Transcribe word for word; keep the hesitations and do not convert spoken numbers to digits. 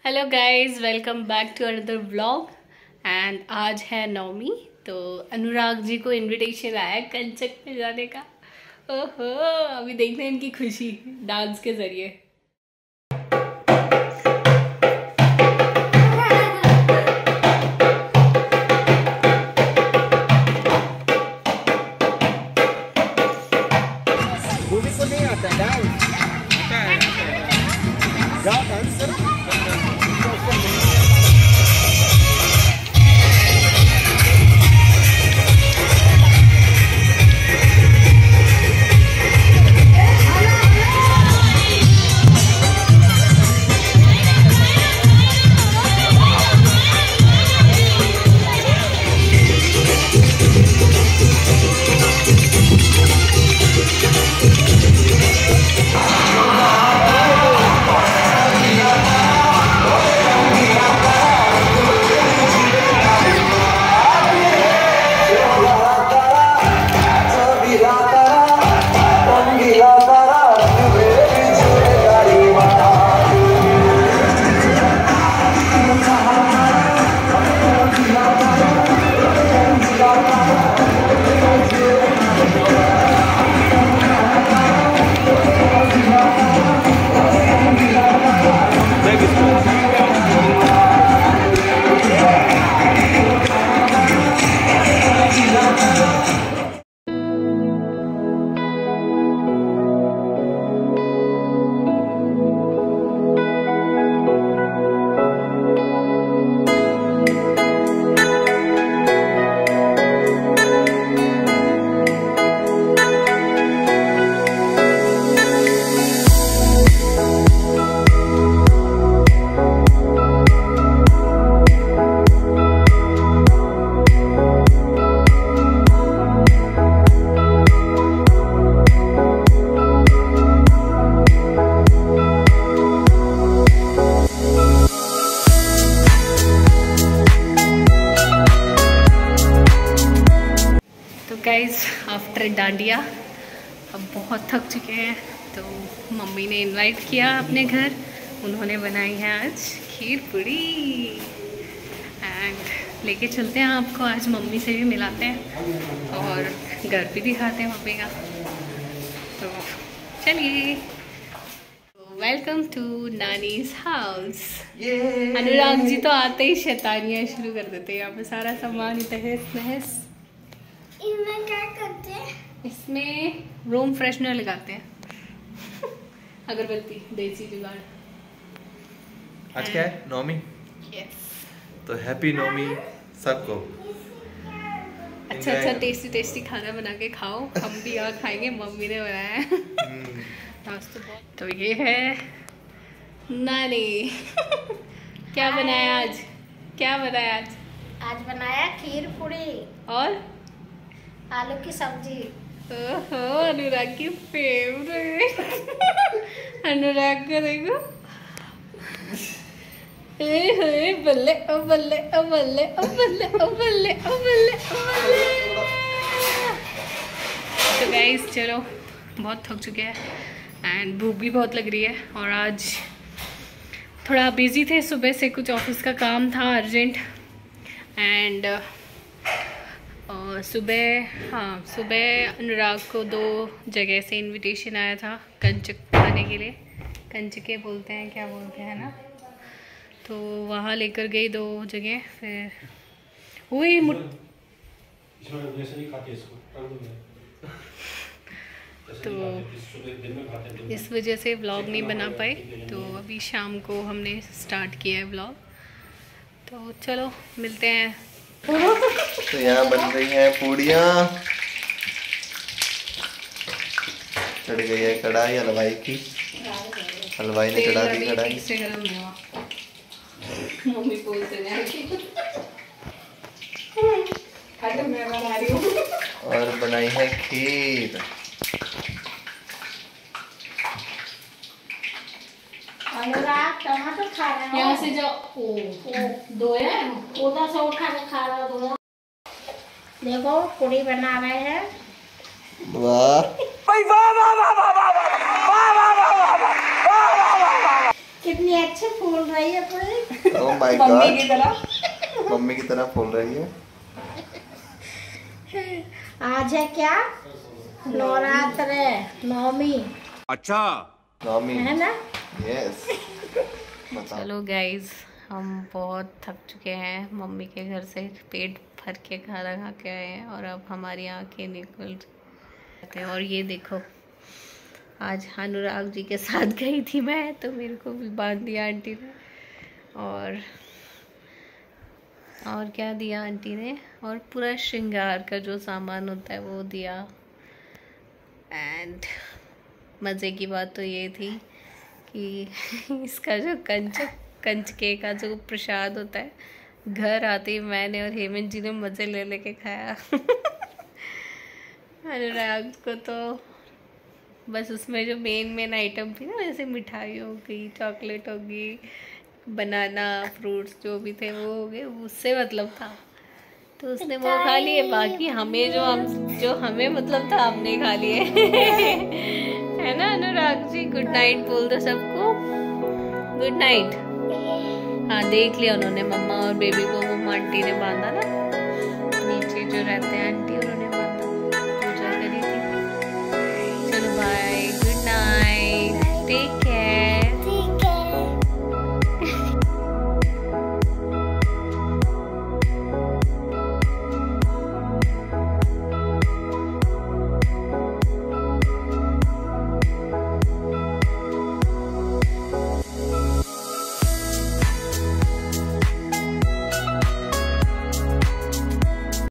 Hello guys, welcome back to another vlog. And आज है नवमी, तो अनुराग जी को इनविटेशन आया है कंचक में जाने का। ओहो, अभी देखते हैं इनकी खुशी डांस के जरिए। भूमि को नहीं आता डांस? आता है, आता है। जाओ डांस करो। गाइज, आफ्टर डांडिया अब बहुत थक चुके हैं, तो मम्मी ने इनवाइट किया अपने घर। उन्होंने बनाई है आज खीर पूड़ी एंड लेके चलते हैं आपको। आज मम्मी से भी मिलाते हैं और घर भी दिखाते हैं मम्मी का। तो चलिए, welcome to Nani's house. Anurag ji तो आते ही शैतानियाँ शुरू कर देते हैं। यहाँ पे सारा सामान तहस नहस। इसमें क्या करते हैं? इसमें रूम फ्रेशनर लगाते हैं। अगरबत्ती, देसी जुगाड़। आज क्या है? नवमी। यस। तो हैप्पी नवमी सबको। अच्छा अच्छा टेस्टी टेस्टी खाना बना के खाओ। हम भी यहाँ खाएंगे, मम्मी ने बनाया है। तो, तो ये है नानी। क्या बनाया आज? क्या बनाया आज? आज बनाया खीर पूड़ी और आलू की सब्जी। ओहो, अनुराग की फेवरेट। अनुराग को देखो, ए हे बल्ले ओ बल्ले ओ बल्ले ओ बल्ले ओ बल्ले ओ बल्ले ओ बल्ले। तो गाइस चलो, बहुत थक चुके हैं एंड भूख भी बहुत लग रही है। और आज थोड़ा बिजी थे, सुबह से कुछ ऑफिस का काम था अर्जेंट। एंड और सुबह हाँ सुबह अनुराग को दो जगह से इनविटेशन आया था कंचक खाने के लिए। कंचके बोलते हैं, क्या बोलते हैं ना, तो वहाँ लेकर गई दो जगह। फिर वही मुट तो इस वजह से व्लॉग नहीं बना पाए। तो अभी शाम को हमने स्टार्ट किया है व्लॉग। तो चलो मिलते हैं। तो यहाँ बन रही हैं पूड़ियाँ। चढ़ गई है कढ़ाई हलवाई की। हलवाई ने चढ़ा दी कढ़ाई। मम्मी बोलते और बनाई है खीर। अनुराग टमाटर खा रहा है। यहाँ से जाओ। ओ, ओ, दो है उधर से उठा के खा रहा है। देखो पूड़ी बना रहे हैं। वाह कितनी अच्छी फूल रही है पूरी। ओह माय गॉड, मम्मी की तरह मम्मी की तरह फूल रही है। आज है क्या? नवरात्र, नवमी। अच्छा नवमी है ना? यस। चलो गाइज, हम बहुत थक चुके हैं। मम्मी के घर से पेट भर के खाना खा के आए हैं और अब हमारी आंखें निकल जाते हैं। और ये देखो, आज अनुराग जी के साथ गई थी मैं, तो मेरे को भी बांध दिया आंटी ने। और और क्या दिया आंटी ने, और पूरा श्रृंगार का जो सामान होता है वो दिया। एंड मज़े की बात तो ये थी कि इसका जो कंच कंचके का जो प्रसाद होता है, घर आते ही मैंने और हेमंत जी ने मज़े ले लेके खाया। अनुराग को तो बस उसमें जो मेन मेन आइटम थी ना, जैसे मिठाई हो गई, चॉकलेट हो गई, बनाना, फ्रूट्स जो भी थे वो हो गए, उससे मतलब था, तो उसने वो खा लिए। बाकी हमें जो हम जो हमें मतलब था हमने खा लिए। है ना अनुराग जी? गुड नाइट बोल दो सबको, गुड नाइट। हाँ, देख लिया उन्होंने, मम्मा और बेबी को वो आंटी ने बांधा ना, नीचे जो रहते हैं आंटी, उन्होंने